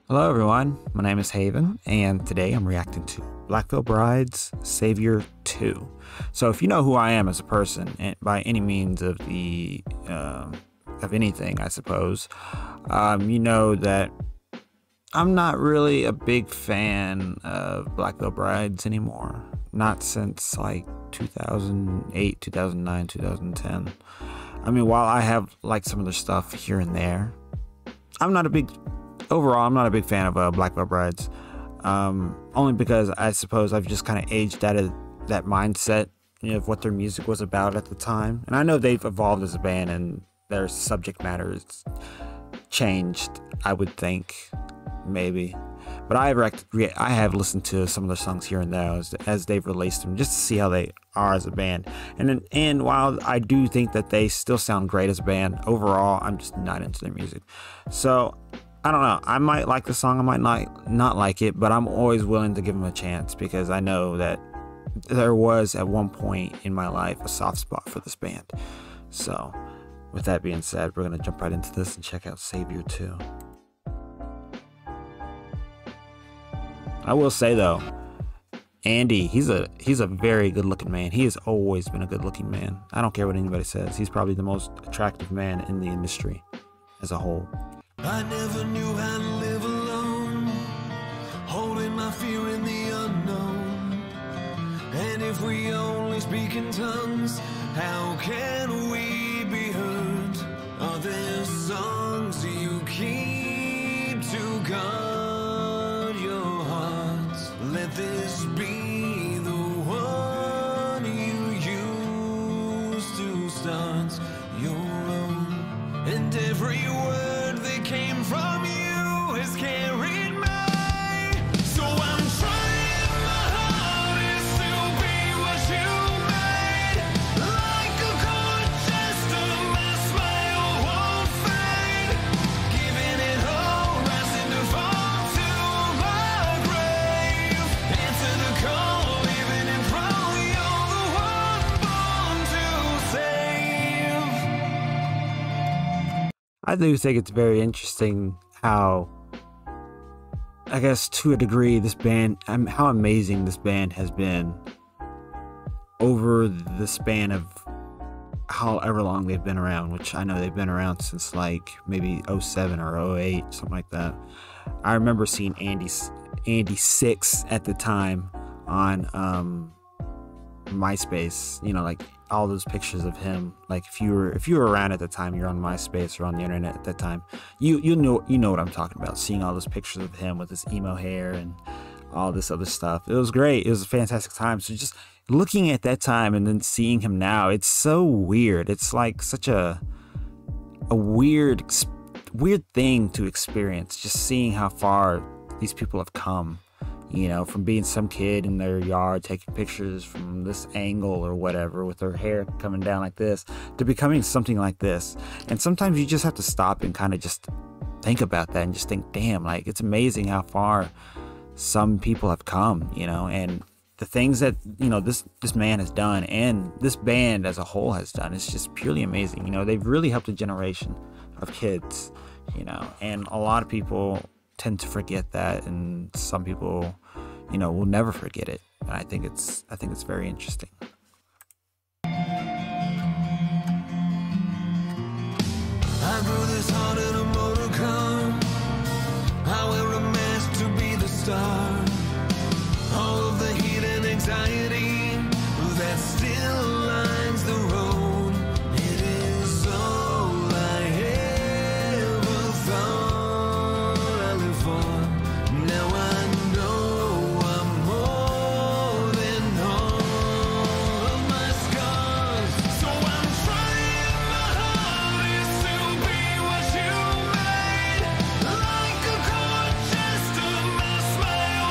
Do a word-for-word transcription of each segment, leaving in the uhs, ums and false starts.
Hello everyone, my name is Haven, and today I'm reacting to Black Veil Bride's Savior two. So if you know who I am as a person, and by any means of the um, of anything, I suppose, um, you know that I'm not really a big fan of Black Veil Brides anymore. Not since like two thousand eight, two thousand nine, two thousand ten. I mean, while I have like some of their stuff here and there, I'm not a big Overall, I'm not a big fan of uh, Black Veil Brides, um, only because I suppose I've just kind of aged out of that mindset, you know, of what their music was about at the time. And I know they've evolved as a band and their subject matter has changed, I would think, maybe. But I have, re I have listened to some of their songs here and there as, as they've released them, just to see how they are as a band. And, and while I do think that they still sound great as a band, overall, I'm just not into their music. So I don't know. I might like the song. I might not not like it, but I'm always willing to give them a chance because I know that there was at one point in my life a soft spot for this band. So with that being said, we're going to jump right into this and check out Savior two. I will say though, Andy, he's a he's a very good looking man. He has always been a good looking man. I don't care what anybody says. He's probably the most attractive man in the industry as a whole. I never knew how to live alone, holding my fear in the unknown. And if we only speak in tongues, how can we be heard? Are there songs you keep to guard your hearts? Let this be the one you use to start your own. And every word came from you has carried me. So I'm trying my hardest to be what you made. Like a cold gesture, my smile won't fade. Giving it all, rising to fall to my grave. Answer the call, even in thrall, you're the one born to save. I do think it's very interesting how, I guess to a degree, this band, um, how amazing this band has been over the span of however long they've been around, which I know they've been around since like maybe oh seven or oh eight, something like that. I remember seeing Andy, Andy Six at the time on um, MySpace, you know, like all those pictures of him. Like if you were if you were around at the time, you're on MySpace or on the internet at that time, you you know you know what I'm talking about, seeing all those pictures of him with his emo hair and all this other stuff. It was great. It was a fantastic time. So just looking at that time and then seeing him now, it's so weird. It's like such a a weird weird thing to experience, just seeing how far these people have come. You know, from being some kid in their yard taking pictures from this angle or whatever with their hair coming down like this to becoming something like this. And sometimes you just have to stop and kind of just think about that and just think, damn, like it's amazing how far some people have come, you know, and the things that, you know, this this man has done and this band as a whole has done is just purely amazing. You know, they've really helped a generation of kids, you know, and a lot of people tend to forget that, and some people, you know, will never forget it. And I think it's I think it's very interesting. I grew this heart in a motor car. I wear a mask to be the star. All of the heat and anxiety that still lines the road. It is all I ever thought I lived for. Now I know I'm more than all of my scars. So I'm trying my hardest to be what you made. Like a cold gesture, my smile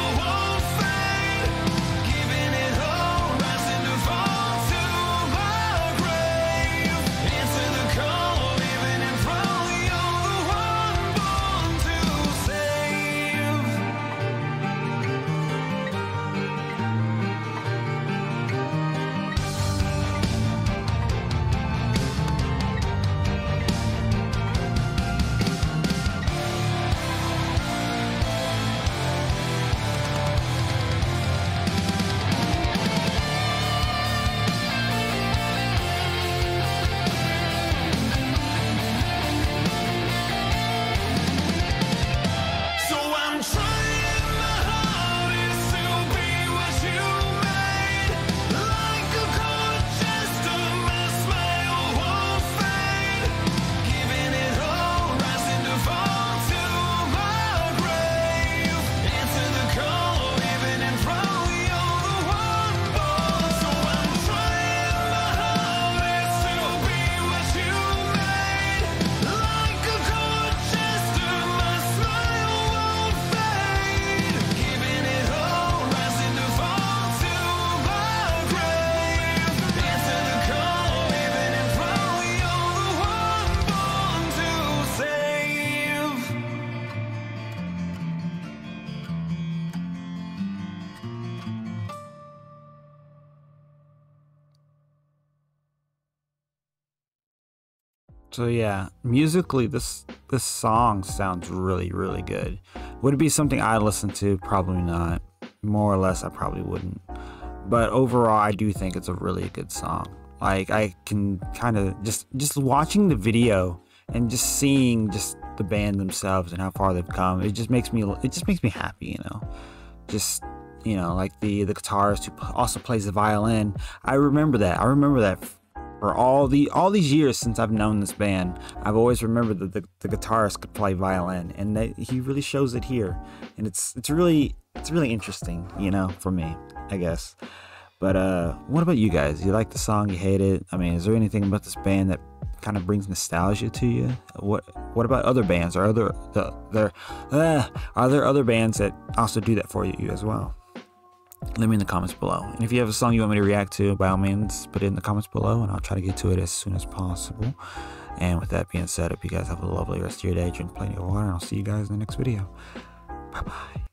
So yeah, musically, this this song sounds really, really good. Would it be something I listen to? Probably not. More or less, I probably wouldn't. But overall, I do think it's a really good song. Like, I can kind of just just watching the video and just seeing just the band themselves and how far they've come. It just makes me it just makes me happy, you know. Just, you know, like the the guitarist who also plays the violin. I remember that. I remember that. For all the all these years since I've known this band, I've always remembered that the, the guitarist could play violin, and that he really shows it here. And it's it's really it's really interesting, you know, for me, I guess. But uh, what about you guys? You like the song? You hate it? I mean, is there anything about this band that kind of brings nostalgia to you? What What about other bands? Are other the there uh, are there other bands that also do that for you as well? Let me in the comments below. And if you have a song you want me to react to, by all means, put it in the comments below, and I'll try to get to it as soon as possible. And with that being said, I hope you guys have a lovely rest of your day. Drink plenty of water, and I'll see you guys in the next video. Bye-bye.